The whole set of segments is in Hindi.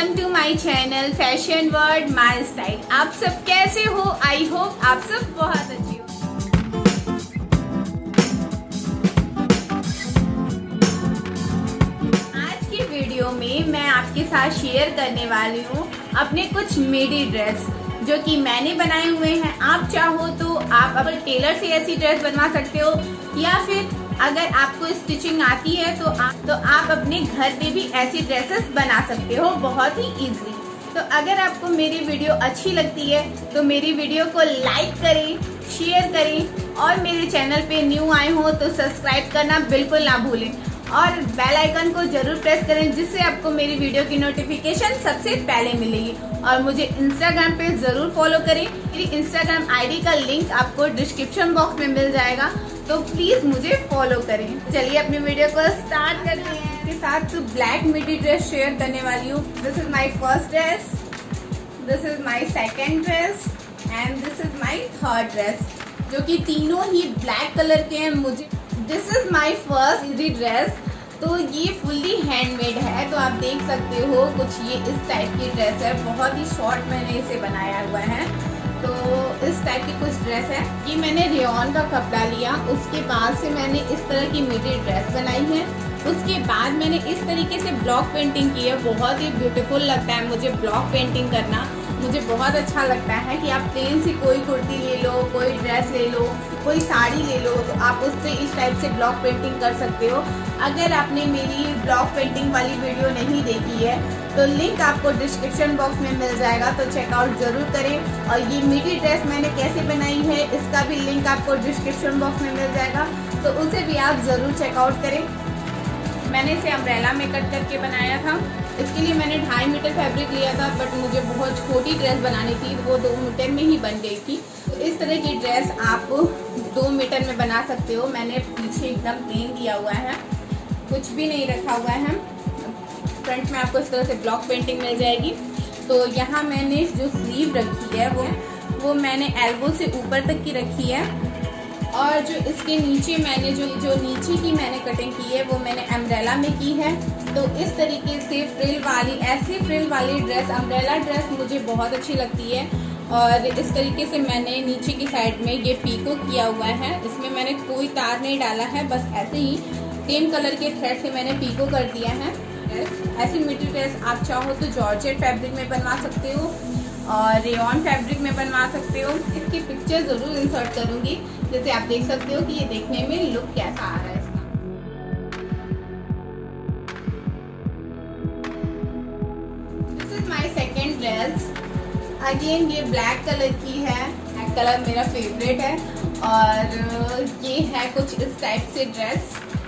Welcome to my channel fashion world my style. आप सब कैसे हो? आई होप आप सब बहुत अच्छे हो। आज की वीडियो में मैं आपके साथ शेयर करने वाली हूँ अपने कुछ मिडी ड्रेस जो कि मैंने बनाए हुए हैं। आप चाहो तो आप अपने टेलर से ऐसी ड्रेस बनवा सकते हो, या फिर अगर आपको स्टिचिंग आती है तो आप अपने घर पे भी ऐसी ड्रेसेस बना सकते हो बहुत ही इजीली। तो अगर आपको मेरी वीडियो अच्छी लगती है तो मेरी वीडियो को लाइक करें, शेयर करें और मेरे चैनल पे न्यू आए हो तो सब्सक्राइब करना बिल्कुल ना भूलें और बेल आइकन को जरूर प्रेस करें, जिससे आपको मेरी वीडियो की नोटिफिकेशन सबसे पहले मिलेगी। और मुझे इंस्टाग्राम पे जरूर फॉलो करें। मेरी इंस्टाग्राम आईडी का लिंक आपको डिस्क्रिप्शन बॉक्स में मिल जाएगा, तो प्लीज मुझे फॉलो करें। चलिए अपनी वीडियो को स्टार्ट करते हैं। इसके साथ ब्लैक मिडी ड्रेस शेयर करने वाली हूँ। This is my first dress, this is my second dress and this is my third dress, जो कि तीनों ही ब्लैक कलर के हैं। मुझे this is my first midi dress, तो ये फुल्ली हैंडमेड है। तो आप देख सकते हो कुछ ये इस टाइप की ड्रेस है, बहुत ही शॉर्ट मैंने इसे बनाया हुआ है। तो इस टाइप की कुछ ड्रेस है। ये मैंने रेयॉन का कपड़ा लिया, उसके बाद से मैंने इस तरह की मिडी ड्रेस बनाई है। उसके बाद मैंने इस तरीके से ब्लॉक पेंटिंग की है। बहुत ही ब्यूटीफुल लगता है मुझे ब्लॉक पेंटिंग करना। मुझे बहुत अच्छा लगता है कि आप प्लेन से कोई कुर्ती ले लो, कोई ड्रेस ले लो, कोई साड़ी ले लो, तो आप उस पर इस टाइप से ब्लॉक पेंटिंग कर सकते हो। अगर आपने मेरी ब्लॉक पेंटिंग वाली वीडियो नहीं देखी है तो लिंक आपको डिस्क्रिप्शन बॉक्स में मिल जाएगा, तो चेकआउट जरूर करें। और ये मिडी ड्रेस मैंने कैसे बनाई है इसका भी लिंक आपको डिस्क्रिप्शन बॉक्स में मिल जाएगा, तो उसे भी आप जरूर चेकआउट करें। मैंने इसे अम्ब्रेला में कट करके बनाया था। इसके लिए मैंने 2.5 मीटर फैब्रिक लिया था, बट मुझे बहुत छोटी ड्रेस बनानी थी, वो 2 मीटर में ही बन गई थी। तो इस तरह की ड्रेस आप 2 मीटर में बना सकते हो। मैंने पीछे एकदम प्लेन दिया हुआ है, कुछ भी नहीं रखा हुआ है। फ्रंट में आपको इस तरह से ब्लॉक पेंटिंग मिल जाएगी। तो यहाँ मैंने जो स्लीव रखी है वो मैंने एल्बो से ऊपर तक की रखी है, और जो इसके नीचे मैंने जो नीचे की मैंने कटिंग की है वो मैंने अम्ब्रेला में की है। तो इस तरीके से फ्रिल वाली, ऐसी फ्रिल वाली ड्रेस, अम्ब्रेला ड्रेस मुझे बहुत अच्छी लगती है। और इस तरीके से मैंने नीचे की साइड में ये पीको किया हुआ है। इसमें मैंने कोई तार नहीं डाला है, बस ऐसे ही सेम कलर के थ्रेड से मैंने पीको कर दिया है। ऐसी मिडी ड्रेस आप चाहो तो जॉर्जेट फैब्रिक में बनवा सकते हो और रेयॉन फैब्रिक में बनवा सकते हो। इसकी पिक्चर जरूर इंसर्ट करूंगी, जैसे आप देख सकते हो कि ये देखने में लुक कैसा आ रहा है इसका। This is my second dress. Again ये ब्लैक कलर की है। ब्लैक कलर मेरा फेवरेट है। और ये है कुछ इस टाइप से ड्रेस।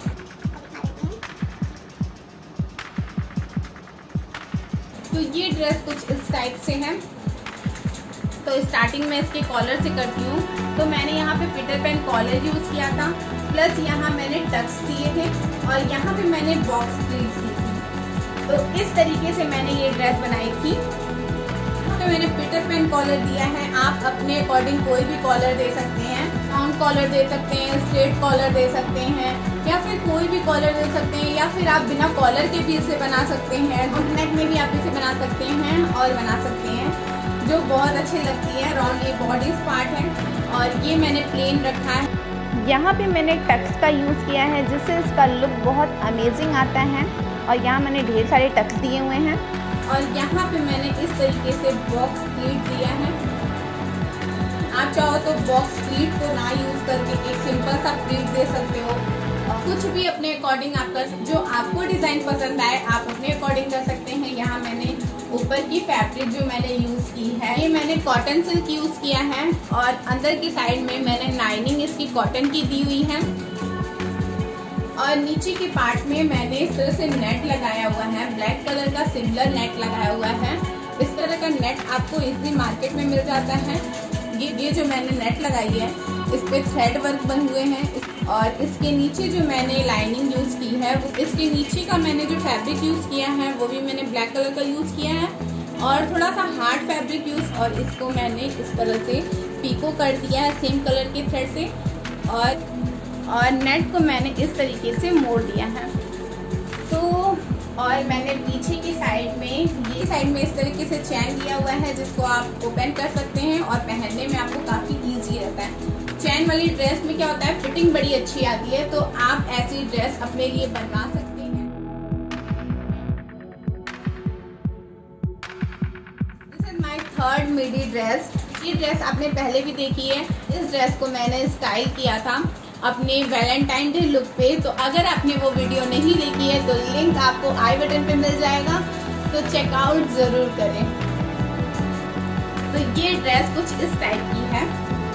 तो ये ड्रेस कुछ इस टाइप से है। तो स्टार्टिंग में इसके कॉलर से करती हूँ। तो मैंने यहाँ पे पीटर पैन कॉलर यूज किया था, प्लस यहाँ मैंने टक्स दिए थे और यहाँ पे मैंने बॉक्स स्लीव्स दी थी। तो इस तरीके से मैंने ये ड्रेस बनाई थी। यहाँ पे मैंने पीटर पैन कॉलर दिया है। आप अपने अकॉर्डिंग कोई भी कॉलर दे सकते हैं। राउंड कॉलर दे सकते हैं, स्ट्रेट कॉलर दे सकते हैं, या फिर कोई भी कॉलर दे सकते हैं, या फिर आप बिना कॉलर के भी इसे बना सकते हैं। नेक में भी आप इसे बना सकते हैं और बना सकते हैं, जो बहुत अच्छी लगती है। राउंड ये बॉडी पार्ट है और ये मैंने प्लेन रखा है। यहाँ पे मैंने टक्स का यूज़ किया है, जिससे इसका लुक बहुत अमेजिंग आता है। और यहाँ मैंने ढेर सारे टक्स दिए हुए हैं। और यहाँ पे मैंने इस तरीके से बॉक्स प्लीट दिया है। आप चाहो तो बॉक्स प्लीट को ना यूज करके एक सिंपल सा प्लीट दे सकते हो। और कुछ भी अपने अकॉर्डिंग आप जो आपको डिजाइन पसंद आए आप अपने अकॉर्डिंग कर सकते हैं। यहाँ मैंने ऊपर की फैब्रिक जो मैंने यूज की है, ये मैंने कॉटन सिल्क यूज किया है, और अंदर की साइड में मैंने लाइनिंग इसकी कॉटन की दी हुई है। और नीचे के पार्ट में मैंने इस तरह से नेट लगाया हुआ है। ब्लैक कलर का सिमिलर नेट लगाया हुआ है। इस तरह का नेट आपको इजीली मार्केट में मिल जाता है। ये जो मैंने नेट लगाई है इस पे थ्रेड वर्क बने हुए हैं। और इसके नीचे जो मैंने लाइनिंग यूज की है, इसके नीचे का मैंने जो फैब्रिक यूज किया है वो भी मैंने ब्लैक कलर का यूज किया है और थोड़ा सा हार्ड फैब्रिक यूज। और इसको मैंने इस तरह से पीको कर दिया है सेम कलर के थ्रेड से। और नेट को मैंने इस तरीके से मोड़ दिया है। तो और और मैंने पीछे की साइड में, ये साइड में इस तरीके से चैन दिया हुआ है जिसको आप ओपन कर सकते हैं और पहनने में आपको काफ़ी ईजी रहता है। चैन वाली ड्रेस में क्या होता है, फिटिंग बड़ी अच्छी आती है, तो आप ऐसी ड्रेस अपने लिए बनवा सकते हैं। This is my third midi dress. ये ड्रेस आपने पहले भी देखी है। इस ड्रेस को मैंने स्टाइल किया था अपने वैलेंटाइन डे लुक पे, तो अगर आपने वो वीडियो नहीं देखी है तो लिंक आपको आई बटन पे मिल जाएगा, तो चेकआउट जरूर करें। तो ये ड्रेस कुछ इस टाइप की है।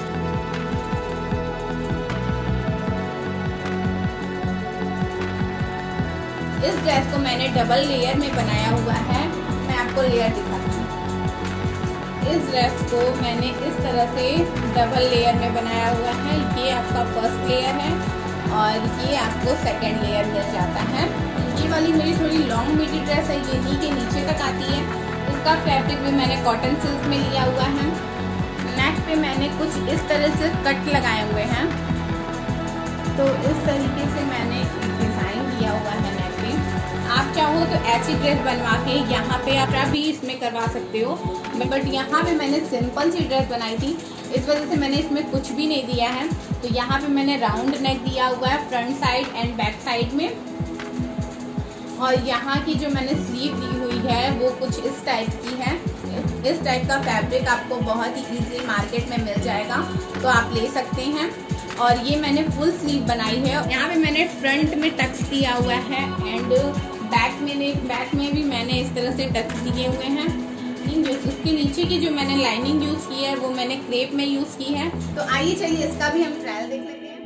इस ड्रेस को मैंने डबल लेयर में बनाया हुआ है। मैं आपको लेयर दिखाती हूँ। इस ड्रेस को मैंने इस तरह से डबल लेयर में बनाया हुआ है। ये आपका फर्स्ट लेयर है और ये आपको सेकंड लेयर मिल जाता है। ये वाली मेरी थोड़ी लॉन्ग मिडी ड्रेस है, ये नी के नीचे तक आती है। इसका फैब्रिक भी मैंने कॉटन सिल्क में लिया हुआ है। नेक पे मैंने कुछ इस तरह से कट लगाए हुए हैं, तो इस तरीके से मैंने डिज़ाइन दिया हुआ है नेक पे। आप चाहो तो ऐसी ड्रेस बनवा के यहाँ पे आप भी इसमें करवा सकते हो, बट यहाँ पे मैंने सिंपल सी ड्रेस बनाई थी, इस वजह से मैंने इसमें कुछ भी नहीं दिया है। तो यहाँ पे मैंने राउंड नेक दिया हुआ है front side and back side में, और यहाँ की जो मैंने स्लीव दी हुई है वो कुछ इस टाइप की है। इस टाइप का फैब्रिक आपको बहुत ही इजीली मार्केट में मिल जाएगा, तो आप ले सकते हैं। और ये मैंने फुल स्लीव बनाई है। यहाँ पे मैंने फ्रंट में टक्स दिया हुआ है एंड बैक में भी मैंने इस तरह से टक्स दिए हुए हैं। जो उसके नीचे की जो मैंने लाइनिंग यूज की है वो मैंने क्रेप में यूज की है। तो आइए चलिए इसका भी हम ट्रायल देख लेते हैं।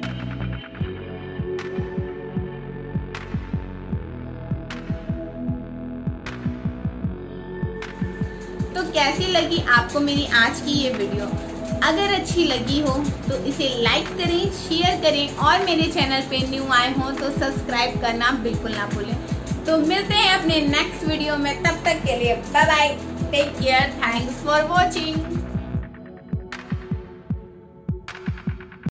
तो कैसी लगी आपको मेरी आज की ये वीडियो? अगर अच्छी लगी हो तो इसे लाइक करें, शेयर करें और मेरे चैनल पे न्यू आए हो तो सब्सक्राइब करना बिल्कुल ना भूलें। तो मिलते हैं अपने नेक्स्ट वीडियो में, तब तक के लिए bye bye, take care, thanks for watching.